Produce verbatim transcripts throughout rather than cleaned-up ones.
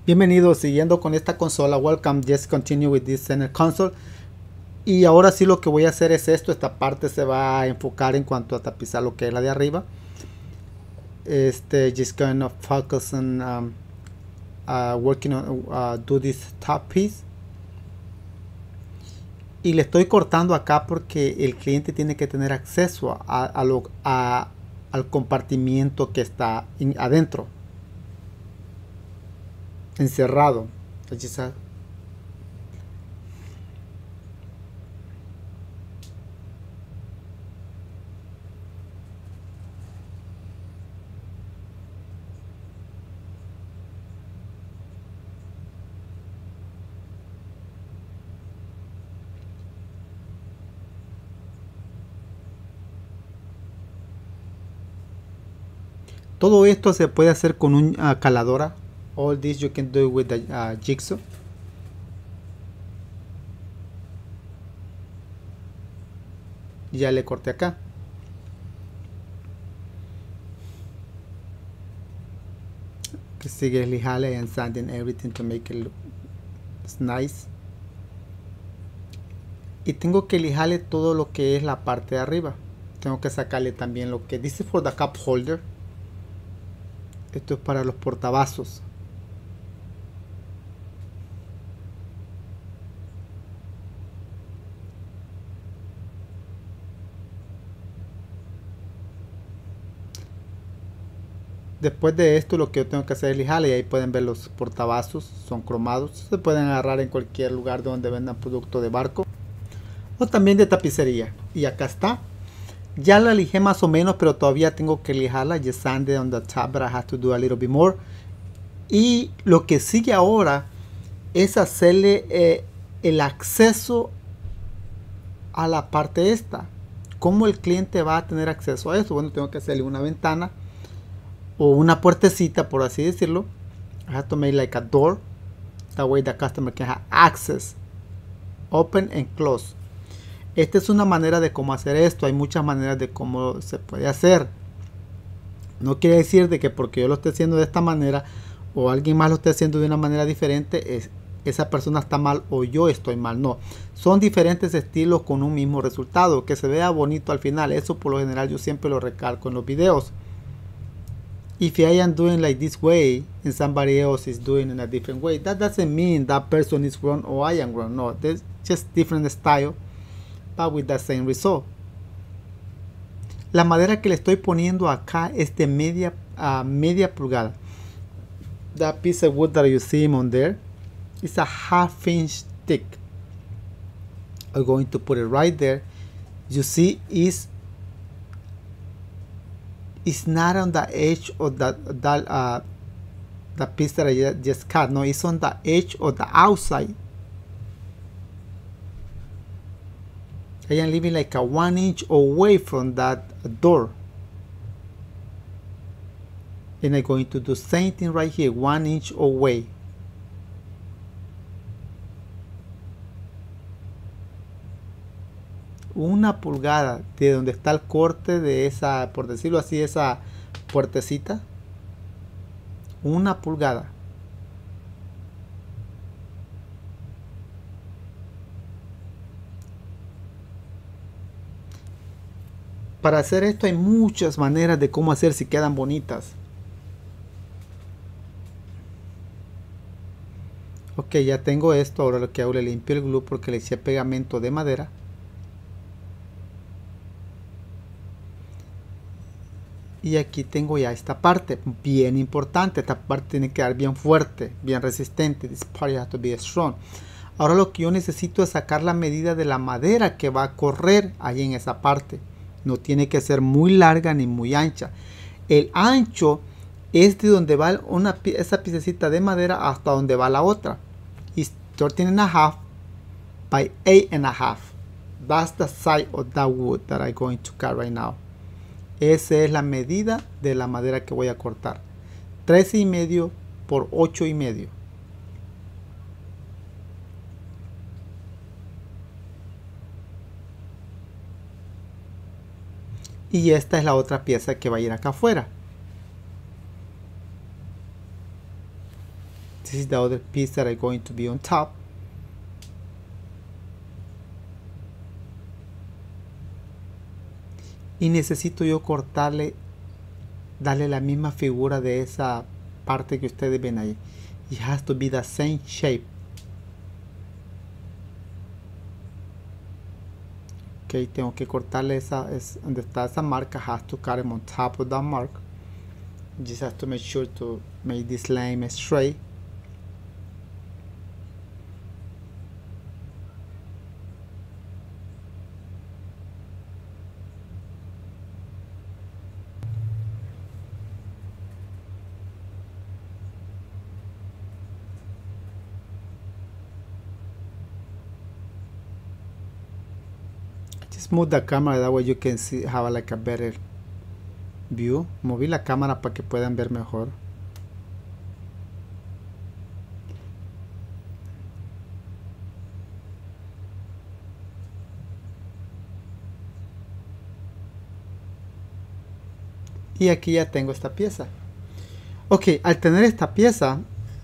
Bienvenidos, siguiendo con esta consola. Welcome, just continue with this center console. Y ahora sí lo que voy a hacer es esto. Esta parte se va a enfocar en cuanto a tapizar lo que es la de arriba. Este, just gonna focus on um, uh, working on uh, do this top piece. Y le estoy cortando acá porque el cliente tiene que tener acceso a, a lo, a, al compartimiento que está in, adentro, encerrado. Todo esto se puede hacer con una uh, caladora. All this you can do with the uh, jigsaw. Ya le corté acá. Que sigue lijale and sanding everything to make it look nice. Y tengo que lijarle todo lo que es la parte de arriba. Tengo que sacarle también lo que dice for the cup holder. Esto es para los portavasos. Después de esto lo que yo tengo que hacer es lijarle, y ahí pueden ver los portavasos, son cromados. Se pueden agarrar en cualquier lugar donde vendan producto de barco o también de tapicería. Y acá está. Ya la lijé más o menos, pero todavía tengo que lijarla. Just sanded on the top, but I have to do a little bit more. Y lo que sigue ahora es hacerle eh, el acceso a la parte esta. ¿Cómo el cliente va a tener acceso a eso? Bueno, tengo que hacerle una ventana o una puertecita, por así decirlo. I have to make like a door. That way the customer can have access. Open and close. Esta es una manera de cómo hacer esto. Hay muchas maneras de cómo se puede hacer. No quiere decir de que porque yo lo esté haciendo de esta manera o alguien más lo esté haciendo de una manera diferente, es, esa persona está mal o yo estoy mal. No, son diferentes estilos con un mismo resultado, que se vea bonito al final. Eso por lo general yo siempre lo recalco en los videos. If I am doing like this way and somebody else is doing in a different way, that doesn't mean that person is wrong or I am wrong. No, there's just different style, but with the same result. La madera que le estoy poniendo acá es de media a uh, media pulgada. That piece of wood that you see on there is a half inch thick. I'm going to put it right there. You see, is it's not on the edge of the that uh, the piece that I just cut. No, it's on the edge of the outside. I am leaving like a one inch away from that door. And I'm going to do same thing right here, one inch away. Una pulgada de donde está el corte de esa, por decirlo así, esa puertecita. Una pulgada. Para hacer esto hay muchas maneras de cómo hacer si quedan bonitas. Ok, ya tengo esto. Ahora lo que hago, le limpio el glue porque le eché pegamento de madera. Y aquí tengo ya esta parte, bien importante. Esta parte tiene que quedar bien fuerte, bien resistente. This part has to be strong. Ahora lo que yo necesito es sacar la medida de la madera que va a correr ahí en esa parte. No tiene que ser muy larga ni muy ancha. El ancho es de donde va una, esa piececita de madera hasta donde va la otra. It's thirteen and a half by eight and a half. That's the side of that wood that I'm going to cut right now. Esa es la medida de la madera que voy a cortar. trece y medio por ocho y medio. Y esta es la otra pieza que va a ir acá afuera. This is the other piece that I'm going to be on top. Y necesito yo cortarle, darle la misma figura de esa parte que ustedes ven ahí. It has to be the same shape. Ok, tengo que cortarle esa, es donde está esa marca. Has to cut them on top of that mark. Just have to make sure to make this line straight. Just move the camera that way you can see, have like a better view. Moví la cámara para que puedan ver mejor. Y aquí ya tengo esta pieza. Ok, al tener esta pieza,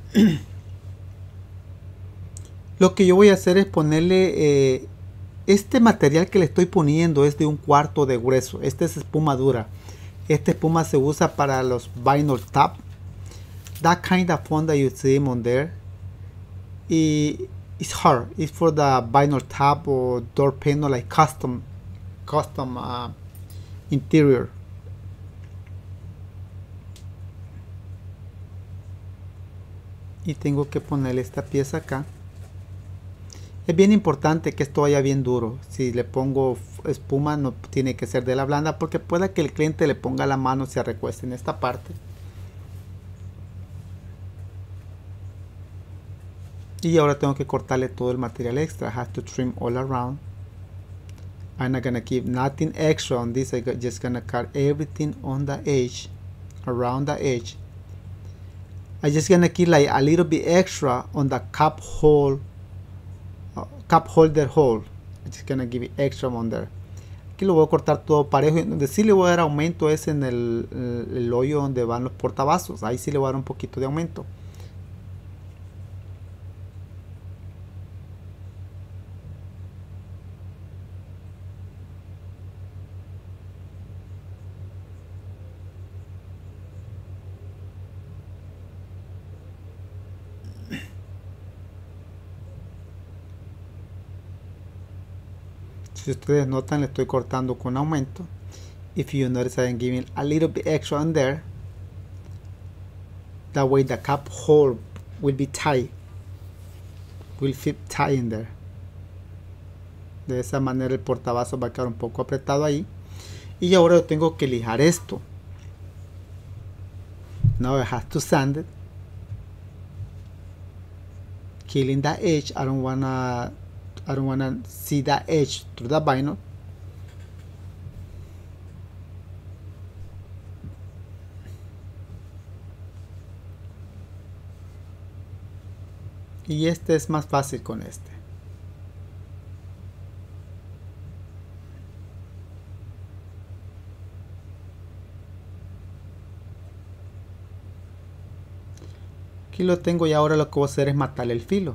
lo que yo voy a hacer es ponerle eh, este material que le estoy poniendo es de un cuarto de grueso. Esta es espuma dura. Esta espuma se usa para los vinyl top. That kind of foam that you see on there. Y it's hard. It's for the vinyl top or door panel, like custom, custom uh, interior. Y tengo que ponerle esta pieza acá. Es bien importante que esto vaya bien duro. Si le pongo espuma no tiene que ser de la blanda, porque puede que el cliente le ponga la mano y se recueste en esta parte. Y ahora tengo que cortarle todo el material extra. I have to trim all around. I'm not gonna keep nothing extra on this. I'm just gonna cut everything on the edge, around the edge. I'm just gonna keep like a little bit extra on the cup hole, uh, cup holder hole. I'm just gonna give it extra on there. Aquí lo voy a cortar todo parejo. Y donde sí le voy a dar aumento es en el, el, el hoyo donde van los portavasos. Ahí sí le voy a dar un poquito de aumento. Si ustedes notan, le estoy cortando con aumento. If you notice, I'm giving a little bit extra on there. That way the cup hole will be tight. Will fit tight in there. De esa manera el portavasos va a quedar un poco apretado ahí. Y ahora yo tengo que lijar esto. Now I have to sand it. Killing the edge. I don't wanna I don't wanna see that edge through the vinyl. Y este es más fácil con este. Aquí lo tengo y ahora lo que voy a hacer es matarle el filo.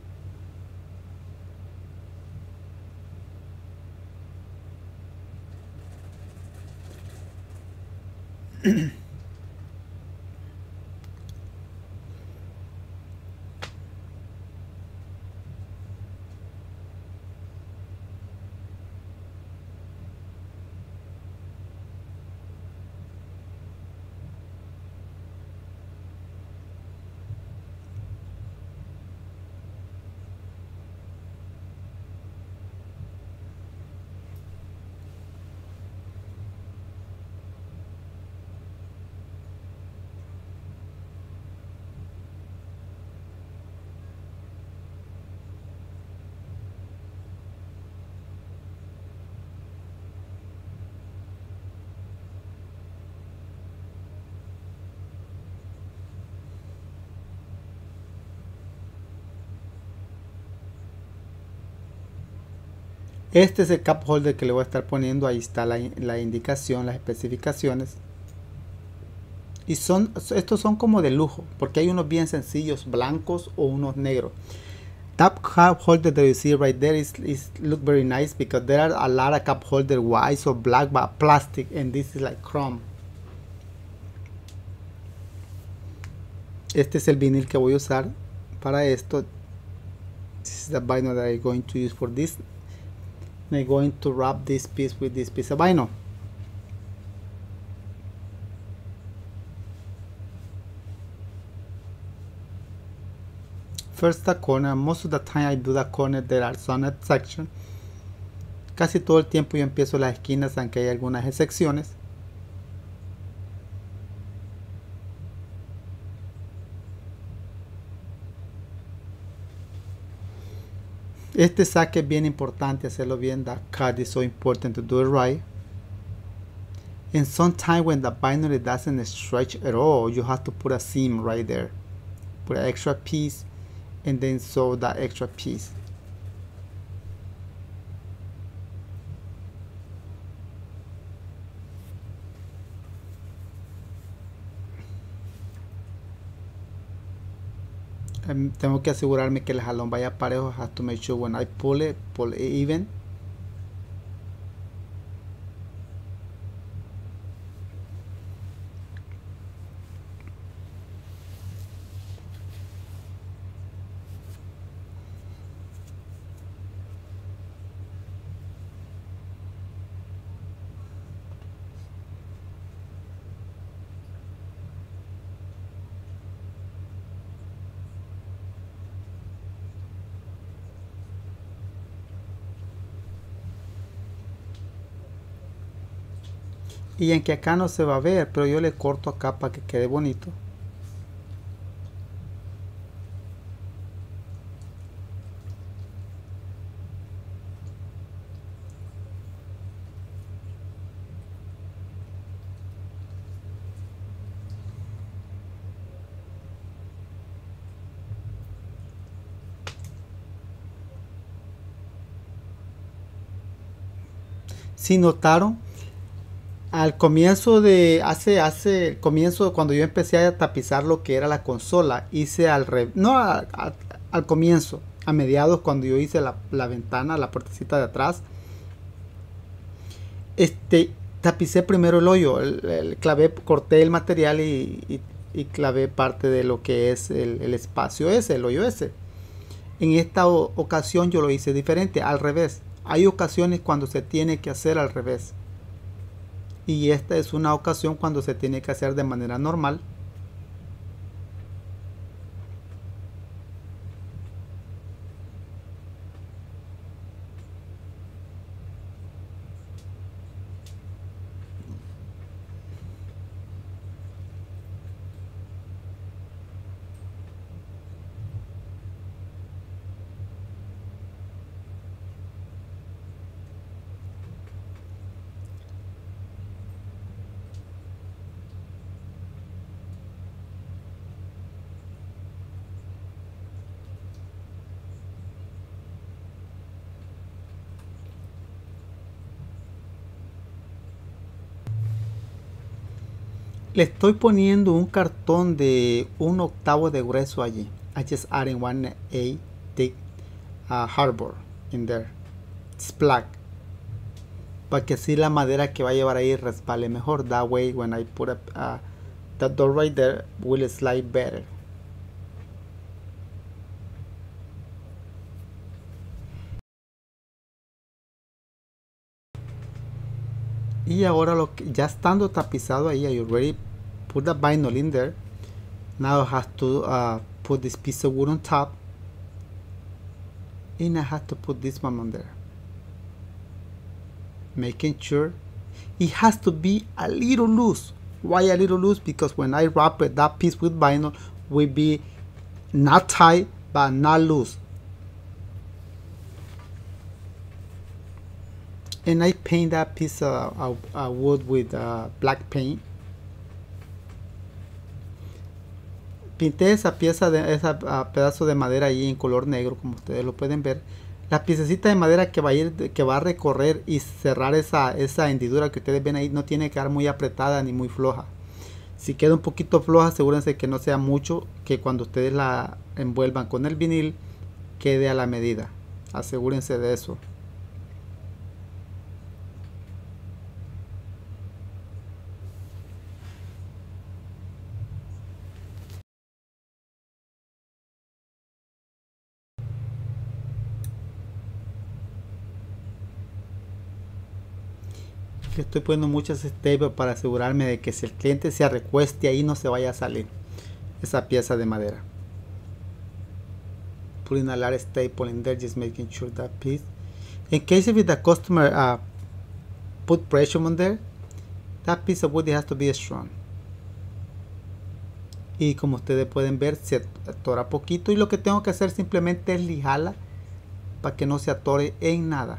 Este es el cup holder que le voy a estar poniendo. Ahí está la, la indicación, las especificaciones. Y son, estos son como de lujo, porque hay unos bien sencillos, blancos o unos negros. Cup holder that you see right there is, is look very nice because there are a lot of cup holder white or black but plastic, and this is like chrome. Este es el vinil que voy a usar para esto. This is the vinyl that I'm going to use for this. I'm going to wrap this piece with this piece of vinyl. First the corner. Most of the time I do the corner. There are some sections. Casi todo el tiempo yo empiezo las esquinas, aunque hay algunas excepciones. Este saque es bien importante hacerlo bien. That cut is so important to do it right. And sometimes when the vinyl doesn't stretch at all, you have to put a seam right there. Put an extra piece and then sew that extra piece. Um, tengo que asegurarme que el jalón vaya parejo. I have to make sure when I pull it, pull it even. Y en que acá no se va a ver, pero yo le corto acá para que quede bonito. Si notaron, al comienzo de hace hace el comienzo cuando yo empecé a tapizar lo que era la consola, hice al revés, no a, a, al comienzo, a mediados, cuando yo hice la, la ventana, la puertecita de atrás, este tapicé primero el hoyo, el, el clavé, corté el material y, y, y clavé parte de lo que es el, el espacio ese, el hoyo ese. En esta o, ocasión yo lo hice diferente, al revés. Hay ocasiones cuando se tiene que hacer al revés. Y esta es una ocasión cuando se tiene que hacer de manera normal. Le estoy poniendo un cartón de un octavo de grueso allí. I just adding one A thick uh, hardboard in there. It's black. Para que así la madera que va a llevar ahí respale mejor. That way when I put up uh, that door right there will slide better. Y ahora lo que, ya estando tapizado ahí, I already put the vinyl in there. Now I have to uh, put this piece of wood on top, and I have to put this one on there, making sure it has to be a little loose. Why a little loose? Because when I wrap it, that piece with vinyl will be not tight but not loose. And I paint that piece of, of, of wood with uh, black paint. Pinté esa pieza de ese uh, pedazo de madera ahí en color negro, como ustedes lo pueden ver. La piececita de madera que va a ir, que va a recorrer y cerrar esa, esa hendidura que ustedes ven ahí, no tiene que quedar muy apretada ni muy floja. Si queda un poquito floja, asegúrense que no sea mucho, que cuando ustedes la envuelvan con el vinil quede a la medida. Asegúrense de eso. Estoy poniendo muchas staples para asegurarme de que si el cliente se recueste ahí no se vaya a salir esa pieza de madera. Putting a lot of staple in there, just making sure that piece. In case if the customer uh, put pressure on there, that piece of wood has to be strong. Y como ustedes pueden ver, se atora poquito y lo que tengo que hacer simplemente es lijarla para que no se atore en nada.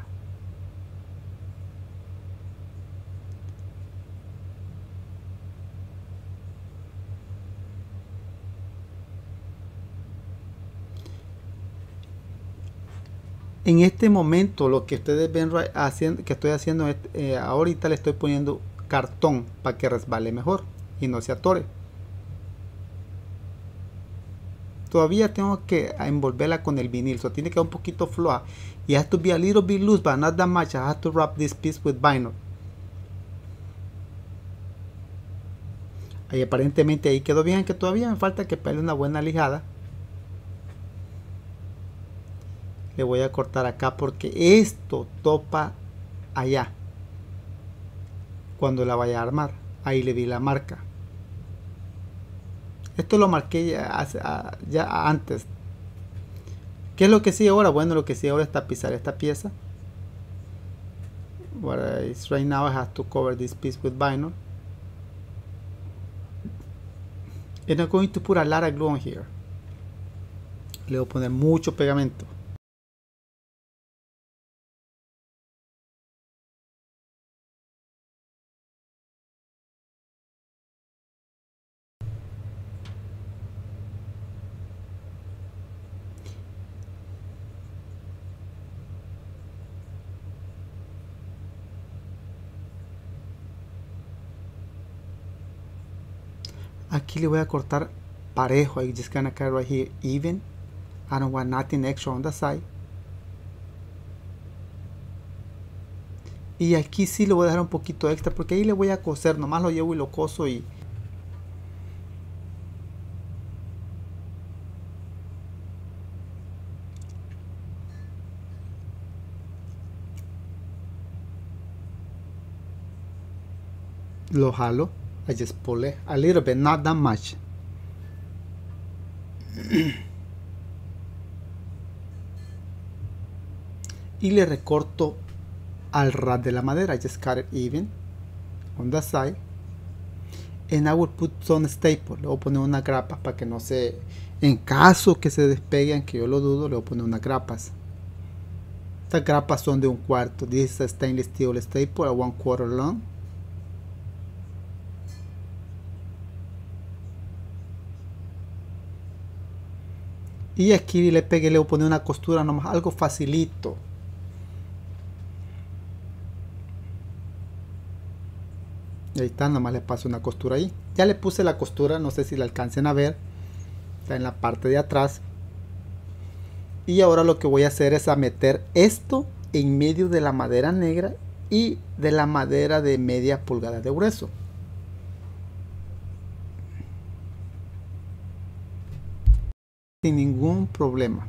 En este momento lo que ustedes ven haciendo, que estoy haciendo es, eh, ahorita le estoy poniendo cartón para que resbale mejor y no se atore. Todavía tengo que envolverla con el vinil, so tiene que quedar un poquito floja. It has to be a little bit loose, but not that much. I have to wrap this piece with vinyl. Ahí aparentemente ahí quedó bien, que todavía me falta que pegue una buena lijada. Le voy a cortar acá porque esto topa allá cuando la vaya a armar. Ahí le di la marca. Esto lo marqué ya, hace, ya antes. ¿Qué es lo que sigue ahora? Bueno, lo que sigue ahora es tapizar esta pieza. What is right now I have to cover this piece with vinyl. And I'm going to put a lot of glue on here. Le voy a poner mucho pegamento. Aquí le voy a cortar parejo. I just gonna cut right here even. I don't want nothing extra on the side. Y aquí sí le voy a dejar un poquito extra porque ahí le voy a coser. Nomás lo llevo y lo coso y... lo jalo. I just pull it a little bit, not that much. Y le recorto al ras de la madera. I just cut it even on the side. And I will put some staple. Le voy a poner unas grapas para que no se... En caso que se despeguen, que yo lo dudo, le voy a poner unas grapas. Estas grapas son de un cuarto. This is a stainless steel staple, a one quarter long. Y aquí le pegué, le voy a poner una costura nomás, algo facilito. Y ahí está, nomás le paso una costura ahí. Ya le puse la costura, no sé si la alcancen a ver. Está en la parte de atrás. Y ahora lo que voy a hacer es a meter esto en medio de la madera negra y de la madera de media pulgada de grueso. Sin ningún problema.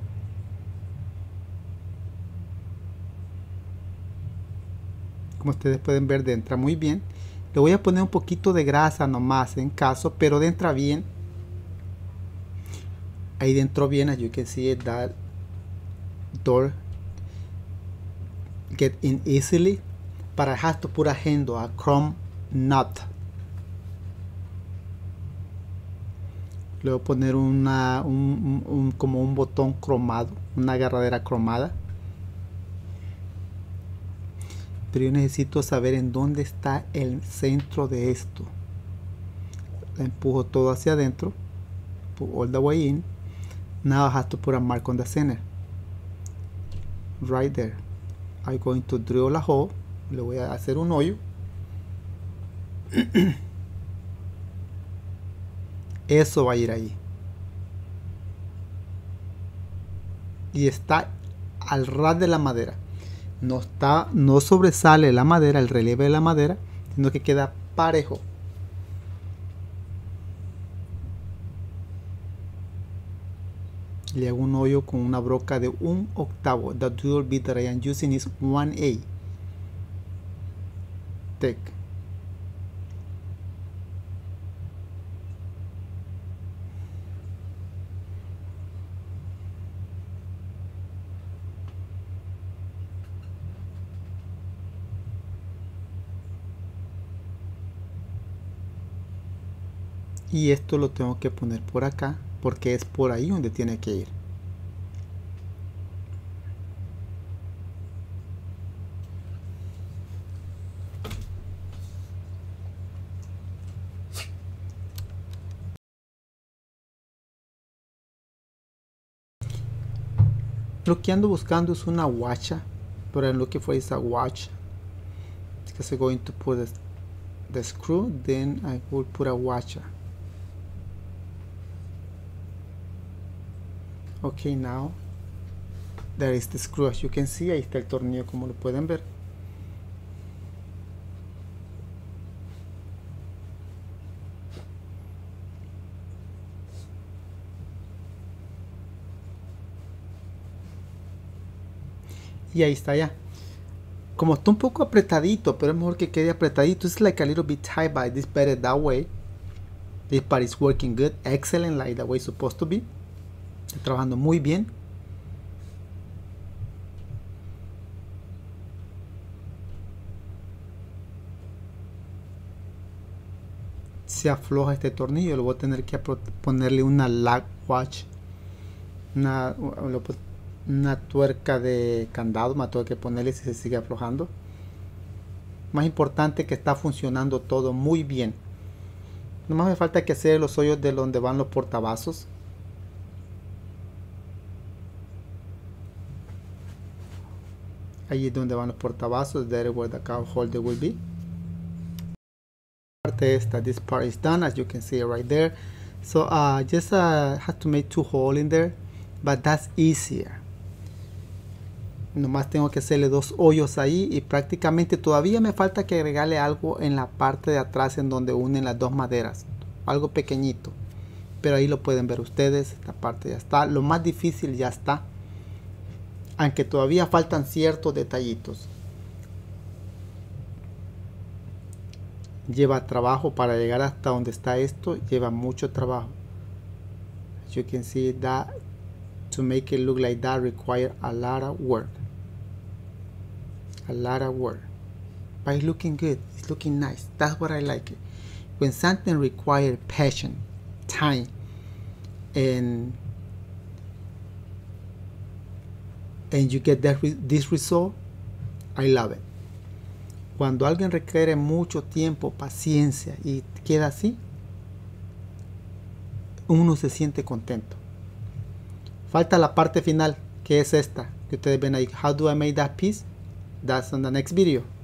Como ustedes pueden ver, entra muy bien. Le voy a poner un poquito de grasa nomás en caso, pero entra bien. Ahí dentro bien, as you can see it, that door get in easily, but I have to put a handle, a chrome nut. Le voy a poner una, un, un, un, como un botón cromado, una agarradera cromada. Pero yo necesito saber en dónde está el centro de esto. La empujo todo hacia adentro. Put all the way in. Now I have to put a mark on the center. Right there. I'm going to drill a hole. Le voy a hacer un hoyo. Eso va a ir ahí. Y está al ras de la madera. No está, no sobresale la madera, el relieve de la madera, sino que queda parejo. Le hago un hoyo con una broca de un octavo. The dual bit that I am using is one A. Thick. Y esto lo tengo que poner por acá porque es por ahí donde tiene que ir. Lo que ando buscando es una guacha, but I'm looking for is a watch because I'm going to put the, the screw, then I will put a watcher. Okay, now there is the screw. As you can see, ahí está el tornillo, como lo pueden ver. Y ahí está ya. Como está un poco apretadito, pero es mejor que quede apretadito. It's like a little bit tight, but it's better that way. This part is working good, excellent, like the way it's supposed to be. Está trabajando muy bien. Se afloja este tornillo, lo voy a tener que ponerle una lag watch, una, una tuerca de candado, me tengo que ponerle si se sigue aflojando. Más importante que está funcionando todo muy bien. Nomás me falta que hacer los hoyos de donde van los portavasos. Ahí es donde van los portavasos. There is where the cow holder will be. Parte esta, this part is done, as you can see right there. So uh, just uh, have to make two holes in there, but that's easier. Nomás tengo que hacerle dos hoyos ahí y prácticamente todavía me falta que agregarle algo en la parte de atrás en donde unen las dos maderas, algo pequeñito, pero ahí lo pueden ver ustedes. Esta parte ya está, lo más difícil ya está, aunque todavía faltan ciertos detallitos. Lleva trabajo para llegar hasta donde está esto, lleva mucho trabajo. As you can see, that to make it look like that require a lot of work. A lot of work. But it's looking good. It's looking nice. That's what I like it. When something requires passion, time, and and you get that re this result, I love it. Cuando alguien requiere mucho tiempo, paciencia y queda así, uno se siente contento. Falta la parte final, que es esta, que ustedes ven ahí. How do I make that piece? That's on the next video.